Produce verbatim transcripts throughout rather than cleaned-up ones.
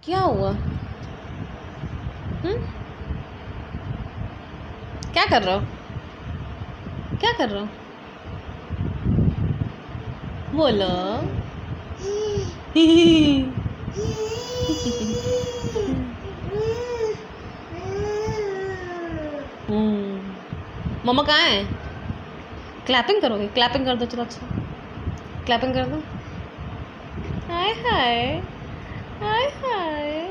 क्या हुआ? हम्म? क्या कर रहे हो? क्या कर रहे हो? बोलो। हम्म। मम्मा कहाँ है? क्लैपिंग करोगे? क्लैपिंग कर दो, चलो अच्छा क्लैपिंग कर दो। हाय हाय हाय हाय।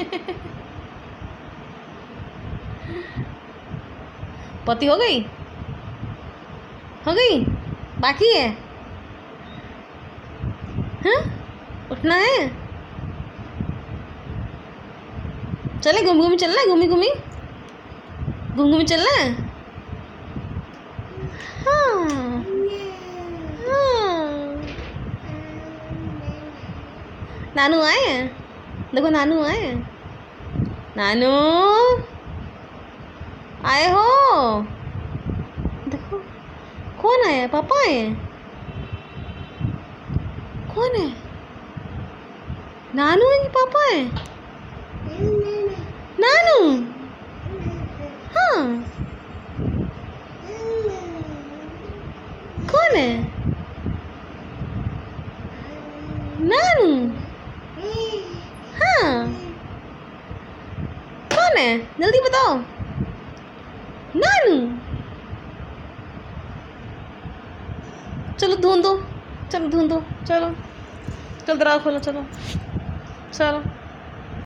पति हो गई? हो गई? बाकी है? हाँ, उठना है? चले घूम घूमी चलना है? घूमी घूमी घूम घूमी चलना है? हाँ हाँ। नानू आए हैं, देखो नानू आए हैं। नानू आए हो? देखो कौन आया? पापा आए हैं। कौन है? नानू है कि पापा है? नानू? हाँ, कौन है? नानू? हाँ, कौन है? जल्दी बताओ। नानू? चलो ढूंढो, चलो ढूंढो, चलो चलो दरवाजा खोलो, चलो चलो।